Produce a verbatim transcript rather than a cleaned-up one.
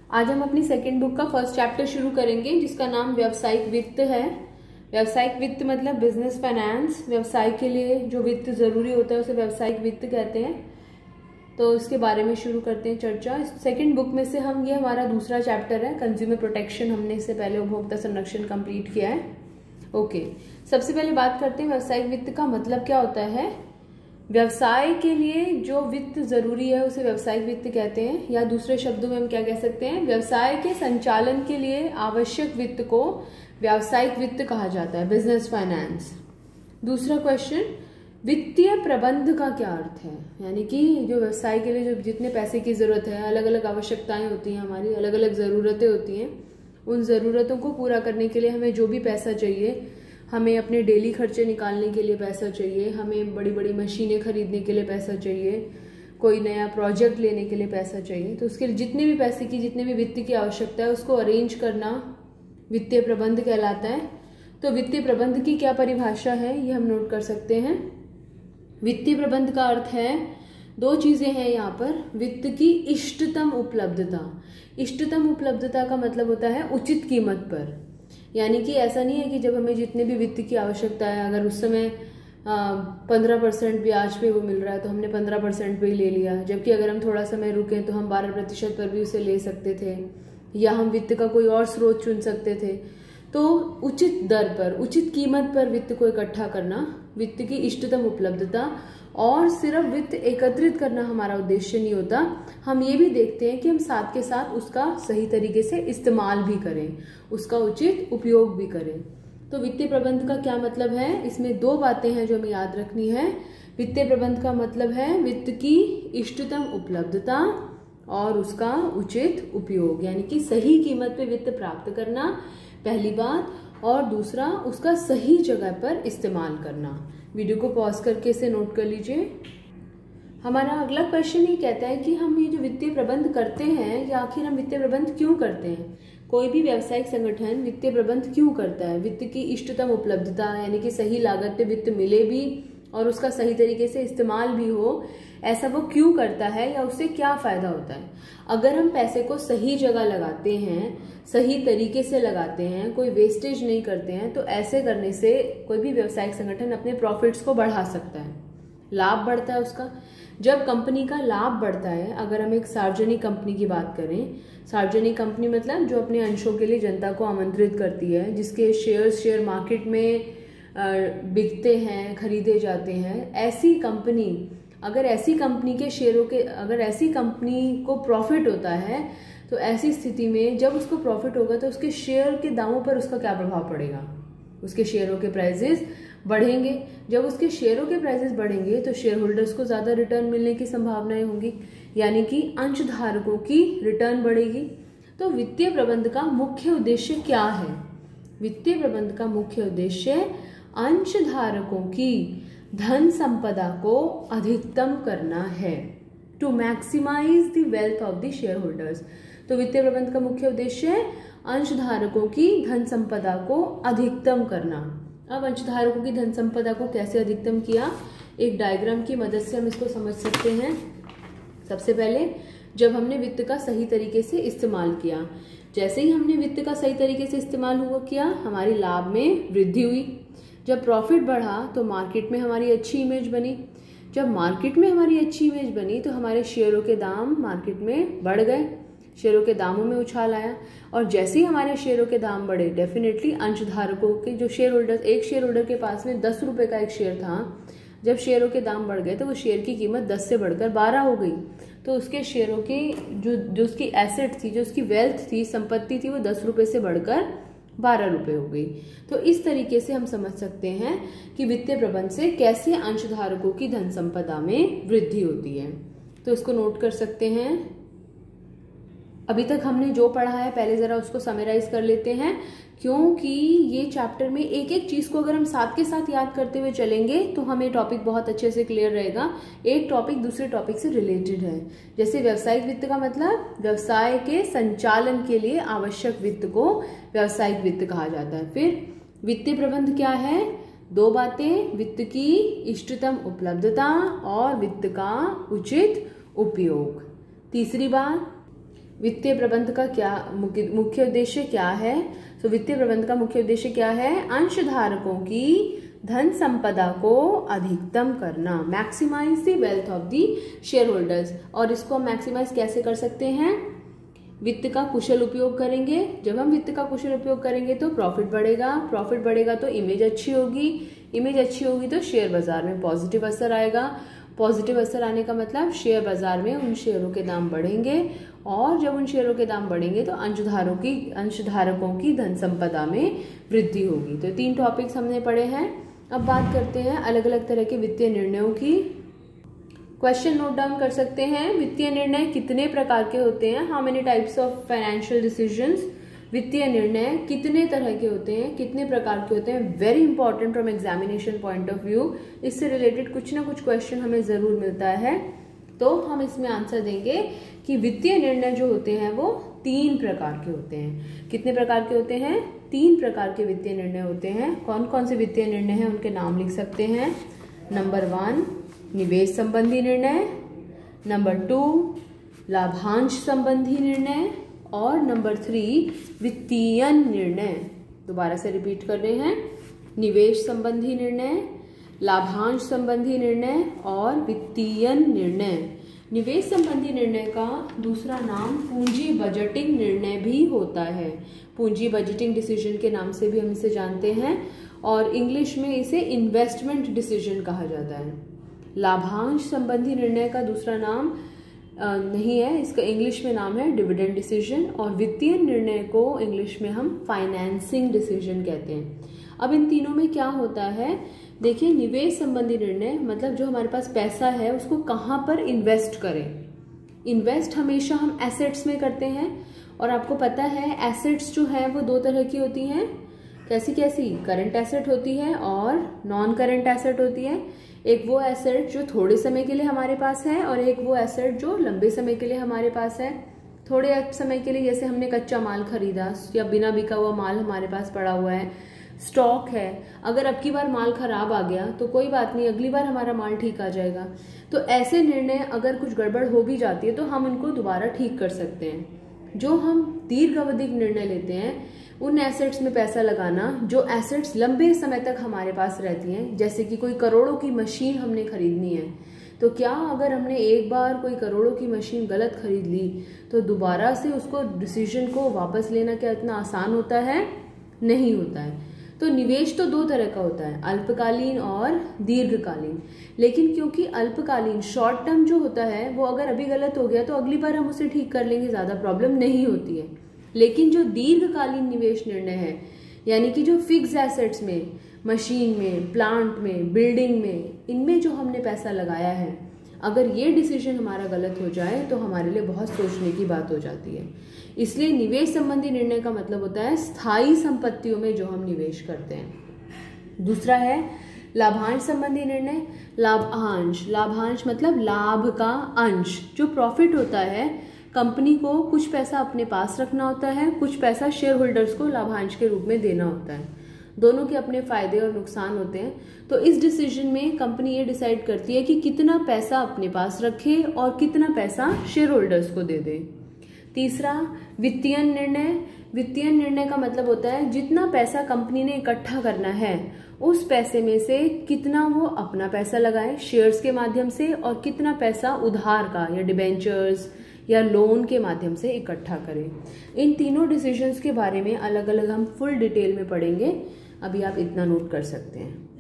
आज हम अपनी सेकेंड बुक का फर्स्ट चैप्टर शुरू करेंगे जिसका नाम व्यावसायिक वित्त है। व्यावसायिक वित्त मतलब बिजनेस फाइनेंस। व्यवसाय के लिए जो वित्त जरूरी होता है उसे व्यावसायिक वित्त कहते हैं। तो इसके बारे में शुरू करते हैं चर्चा। सेकेंड बुक में से हम ये हमारा दूसरा चैप्टर है, कंज्यूमर प्रोटेक्शन। हमने इससे पहले उपभोक्ता संरक्षण कंप्लीट किया है। ओके, सबसे पहले बात करते हैं व्यावसायिक वित्त का मतलब क्या होता है। व्यवसाय के लिए जो वित्त जरूरी है उसे व्यावसायिक वित्त कहते हैं, या दूसरे शब्दों में हम क्या कह सकते हैं, व्यवसाय के संचालन के लिए आवश्यक वित्त को व्यावसायिक वित्त कहा जाता है, बिजनेस फाइनेंस। दूसरा क्वेश्चन, वित्तीय प्रबंध का क्या अर्थ है। यानी कि जो व्यवसाय के लिए जो जितने पैसे की जरूरत है, अलग अलग आवश्यकताएं होती हैं, हमारी अलग अलग जरूरतें होती हैं, उन जरूरतों को पूरा करने के लिए हमें जो भी पैसा चाहिए, हमें अपने डेली खर्चे निकालने के लिए पैसा चाहिए, हमें बड़ी बड़ी मशीनें खरीदने के लिए पैसा चाहिए, कोई नया प्रोजेक्ट लेने के लिए पैसा चाहिए, तो उसके लिए जितने भी पैसे की जितने भी वित्त की आवश्यकता है उसको अरेंज करना वित्तीय प्रबंध कहलाता है। तो वित्तीय प्रबंध की क्या परिभाषा है ये हम नोट कर सकते हैं। वित्तीय प्रबंध का अर्थ है, दो चीजें हैं यहाँ पर। वित्त की इष्टतम उपलब्धता। इष्टतम उपलब्धता का मतलब होता है उचित कीमत पर। यानी कि ऐसा नहीं है कि जब हमें जितने भी वित्त की आवश्यकता है, अगर उस समय पंद्रह परसेंट ब्याज पे वो मिल रहा है तो हमने पंद्रह परसेंट पे ही ले लिया, जबकि अगर हम थोड़ा समय रुके तो हम बारह प्रतिशत पर भी उसे ले सकते थे, या हम वित्त का कोई और स्रोत चुन सकते थे। तो उचित दर पर, उचित कीमत पर वित्त को इकट्ठा करना वित्त की इष्टतम उपलब्धता। और सिर्फ वित्त एकत्रित करना हमारा उद्देश्य नहीं होता, हम ये भी देखते हैं कि हम साथ के साथ उसका सही तरीके से इस्तेमाल भी करें, उसका उचित उपयोग भी करें। तो वित्तीय प्रबंध का क्या मतलब है, इसमें दो बातें हैं जो हमें याद रखनी है। वित्तीय प्रबंध का मतलब है वित्त की इष्टतम उपलब्धता और उसका उचित उपयोग, यानी कि सही कीमत पे वित्त प्राप्त करना, पहली बात। और दूसरा, उसका सही जगह पर इस्तेमाल करना। वीडियो को पॉज करके इसे नोट कर लीजिए। हमारा अगला क्वेश्चन ये कहता है कि हम ये जो वित्तीय प्रबंध करते हैं, या आखिर हम वित्तीय प्रबंध क्यों करते हैं। कोई भी व्यावसायिक संगठन वित्तीय प्रबंध क्यों करता है। वित्त की इष्टतम उपलब्धता, यानी कि सही लागत पे वित्त मिले भी और उसका सही तरीके से इस्तेमाल भी हो, ऐसा वो क्यों करता है, या उससे क्या फायदा होता है। अगर हम पैसे को सही जगह लगाते हैं, सही तरीके से लगाते हैं, कोई वेस्टेज नहीं करते हैं, तो ऐसे करने से कोई भी व्यावसायिक संगठन अपने प्रॉफिट्स को बढ़ा सकता है, लाभ बढ़ता है उसका। जब कंपनी का लाभ बढ़ता है, अगर हम एक सार्वजनिक कंपनी की बात करें, सार्वजनिक कंपनी मतलब जो अपने अंशों के लिए जनता को आमंत्रित करती है, जिसके शेयर्स शेयर मार्केट में बिकते हैं, खरीदे जाते हैं, ऐसी कंपनी, अगर ऐसी कंपनी के शेयरों के अगर ऐसी कंपनी को प्रॉफिट होता है, तो ऐसी स्थिति में जब उसको प्रॉफिट होगा तो उसके शेयर के दामों पर उसका क्या प्रभाव पड़ेगा, उसके शेयरों के प्राइसेस बढ़ेंगे। जब उसके शेयरों के प्राइसेस बढ़ेंगे तो शेयर होल्डर्स को ज्यादा रिटर्न मिलने की संभावनाएं होंगी, यानी कि अंशधारकों की रिटर्न बढ़ेगी। तो वित्तीय प्रबंध का मुख्य उद्देश्य क्या है। वित्तीय प्रबंध का मुख्य उद्देश्य अंशधारकों की धन संपदा को अधिकतम करना है, to maximise the wealth of the share holders. तो वित्तीय प्रबंध का मुख्य उद्देश्य है अंशधारकों की धन संपदा को अधिकतम करना। अब अंशधारकों की धन संपदा को कैसे अधिकतम किया, एक डायग्राम की मदद से हम इसको समझ सकते हैं। सबसे पहले, जब हमने वित्त का सही तरीके से इस्तेमाल किया, जैसे ही हमने वित्त का सही तरीके से इस्तेमाल हुआ किया, हमारी लाभ में वृद्धि हुई। जब प्रॉफिट बढ़ा तो मार्केट में हमारी अच्छी इमेज बनी। जब मार्केट में हमारी अच्छी इमेज बनी तो हमारे शेयरों के दाम मार्केट में बढ़ गए, शेयरों के दामों में उछाल आया। और जैसे ही हमारे शेयरों के दाम बढ़े, डेफिनेटली अंशधारकों के जो शेयर होल्डर, एक शेयर होल्डर के पास में दस रुपए का एक शेयर था, जब शेयरों के दाम बढ़ गए तो वो शेयर की कीमत दस से बढ़कर बारह हो गई। तो उसके शेयरों की जो जो उसकी एसेट थी, जो उसकी वेल्थ थी, संपत्ति थी, वो दस रुपए से बढ़कर बारह रुपए हो गई। तो इस तरीके से हम समझ सकते हैं कि वित्तीय प्रबंध से कैसे अंशधारकों की धन संपदा में वृद्धि होती है। तो इसको नोट कर सकते हैं। अभी तक हमने जो पढ़ा है पहले जरा उसको समराइज कर लेते हैं, क्योंकि ये चैप्टर में एक एक चीज को अगर हम साथ के साथ याद करते हुए चलेंगे तो हमें टॉपिक बहुत अच्छे से क्लियर रहेगा। एक टॉपिक दूसरे टॉपिक से रिलेटेड है। जैसे व्यावसायिक वित्त का मतलब व्यवसाय के संचालन के लिए आवश्यक वित्त को व्यावसायिक वित्त कहा जाता है। फिर वित्तीय प्रबंध क्या है, दो बातें, वित्त की इष्टतम उपलब्धता और वित्त का उचित उपयोग। तीसरी बात, वित्तीय प्रबंध का क्या मुख्य मुख्य उद्देश्य क्या है? तो वित्तीय प्रबंध का मुख्य उद्देश्य क्या है? अंशधारकों की धन संपदा को अधिकतम करना, maximise the wealth of the share holders. और इसको हम मैक्सिमाइज कैसे कर सकते हैं? वित्त का कुशल उपयोग करेंगे। जब हम वित्त का कुशल उपयोग करेंगे तो प्रॉफिट बढ़ेगा, प्रॉफिट बढ़ेगा तो इमेज अच्छी होगी, इमेज अच्छी होगी तो शेयर बाजार में पॉजिटिव असर आएगा। पॉजिटिव असर आने का मतलब शेयर बाजार में उन शेयरों के दाम बढ़ेंगे, और जब उन शेयरों के दाम बढ़ेंगे तो अंशधारकों की अंशधारकों की धन संपदा में वृद्धि होगी। तो तीन टॉपिक्स हमने पढ़े हैं। अब बात करते हैं अलग अलग तरह के वित्तीय निर्णयों की। क्वेश्चन नोट डाउन कर सकते हैं। वित्तीय निर्णय कितने प्रकार के होते हैं? How many types of financial decisions? वित्तीय निर्णय कितने तरह के होते हैं, कितने प्रकार के होते हैं? Very important from examination point of view. इससे रिलेटेड कुछ ना कुछ क्वेश्चन हमें जरूर मिलता है, तो हम इसमें आंसर देंगे कि वित्तीय निर्णय जो होते हैं वो तीन प्रकार के होते हैं। कितने प्रकार के होते हैं? तीन प्रकार के वित्तीय निर्णय होते हैं। कौन कौन से वित्तीय निर्णय हैं उनके नाम लिख सकते हैं। नंबर वन, निवेश संबंधी निर्णय। नंबर टू, लाभांश संबंधी निर्णय। और नंबर थ्री, वित्तीय निर्णय। दोबारा से रिपीट कर रहे हैं। निवेश संबंधी निर्णय, लाभांश संबंधी निर्णय और वित्तीय निर्णय। निवेश संबंधी निर्णय का दूसरा नाम पूंजी बजटिंग निर्णय भी होता है। पूंजी बजटिंग डिसीजन के नाम से भी हम इसे जानते हैं, और इंग्लिश में इसे इन्वेस्टमेंट डिसीजन कहा जाता है। लाभांश संबंधी निर्णय का दूसरा नाम नहीं है, इसका इंग्लिश में नाम है डिविडेंड डिसीजन, और वित्तीय निर्णय को इंग्लिश में हम फाइनेंसिंग डिसीजन कहते हैं। अब इन तीनों में क्या होता है? देखिए, निवेश संबंधी निर्णय मतलब जो हमारे पास पैसा है उसको कहाँ पर इन्वेस्ट करें। इन्वेस्ट हमेशा हम एसेट्स में करते हैं, और आपको पता है एसेट्स जो है वो दो तरह की होती हैं। कैसी कैसी? करंट एसेट होती है और नॉन करंट एसेट होती है। एक वो एसेट जो थोड़े समय के लिए हमारे पास है, और एक वो एसेट जो लंबे समय के लिए हमारे पास है। थोड़े समय के लिए जैसे हमने कच्चा माल खरीदा या बिना बिका हुआ माल हमारे पास पड़ा हुआ है, स्टॉक है। अगर अब की बार माल खराब आ गया तो कोई बात नहीं, अगली बार हमारा माल ठीक आ जाएगा। तो ऐसे निर्णय अगर कुछ गड़बड़ हो भी जाती है तो हम उनको दोबारा ठीक कर सकते हैं। जो हम दीर्घ अवधि निर्णय लेते हैं उन एसेट्स में पैसा लगाना जो एसेट्स लंबे समय तक हमारे पास रहती हैं। जैसे कि कोई करोड़ों की मशीन हमने खरीदनी है, तो क्या अगर हमने एक बार कोई करोड़ों की मशीन गलत खरीद ली तो दोबारा से उसको डिसीजन को वापस लेना क्या इतना आसान होता है? नहीं होता है। तो निवेश तो दो तरह का होता है, अल्पकालीन और दीर्घकालीन। लेकिन क्योंकि अल्पकालीन शॉर्ट टर्म जो होता है वो अगर अभी गलत हो गया तो अगली बार हम उसे ठीक कर लेंगे, ज्यादा प्रॉब्लम नहीं होती है। लेकिन जो दीर्घकालीन निवेश निर्णय है, यानी कि जो फिक्स एसेट्स में, मशीन में, प्लांट में, बिल्डिंग में, इनमें जो हमने पैसा लगाया है, अगर ये डिसीजन हमारा गलत हो जाए तो हमारे लिए बहुत सोचने की बात हो जाती है। इसलिए निवेश संबंधी निर्णय का मतलब होता है स्थायी संपत्तियों में जो हम निवेश करते हैं। दूसरा है लाभांश संबंधी निर्णय। लाभांश लाभांश मतलब लाभ का अंश। जो प्रॉफिट होता है, कंपनी को कुछ पैसा अपने पास रखना होता है, कुछ पैसा शेयर होल्डर्स को लाभांश के रूप में देना होता है। दोनों के अपने फायदे और नुकसान होते हैं। तो इस डिसीजन में कंपनी ये डिसाइड करती है कि कितना पैसा अपने पास रखे और कितना पैसा शेयर होल्डर्स को दे दे। तीसरा, वित्तीय निर्णय। वित्तीय निर्णय का मतलब होता है जितना पैसा कंपनी ने इकट्ठा करना है उस पैसे में से कितना वो अपना पैसा लगाए शेयर्स के माध्यम से, और कितना पैसा उधार का या डिबेंचर्स या लोन के माध्यम से इकट्ठा करें। इन तीनों डिसीजंस के बारे में अलग अलग हम फुल डिटेल में पढ़ेंगे। अभी आप इतना नोट कर सकते हैं।